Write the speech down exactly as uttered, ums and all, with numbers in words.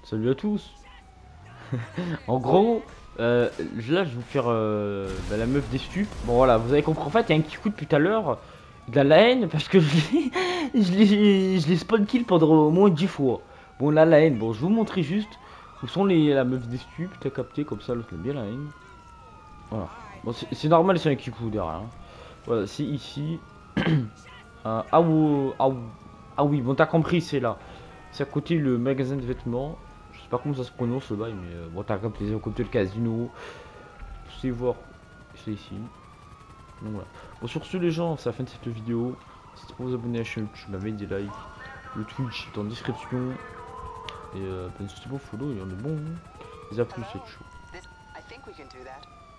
Salut à tous. En gros, euh, là je vais vous faire euh, bah, la meuf des stupes. Bon voilà, vous avez compris. En fait, il y a un Kikou depuis tout à l'heure. Il a la haine parce que je l'ai je l'ai je l'ai spawn kill pendant au moins dix fois. Bon là la haine, bon je vais vous montrer juste où sont les la meuf des stupes. T'as capté comme ça, l'autre aime bien la haine. Voilà. Bon c'est c'est normal, c'est un Kikou derrière. Hein. Voilà, c'est ici. Euh, ah, ou- ah, ou- ah oui, bon t'as compris, c'est là. C'est à côté le magasin de vêtements. Je sais pas comment ça se prononce le bail, mais euh, bon, t'as capté, c'est à côté le casino. Vous savez voir, c'est ici. Donc voilà. Bon, sur ce, les gens, c'est la fin de cette vidéo. N'hésitez pas à vous abonner à la chaîne YouTube, à mettre des likes. Le Twitch est en description. Et euh, ben, n'hésitez pas à follow, il y en a bon. Hein. Les a plus, c'est chaud.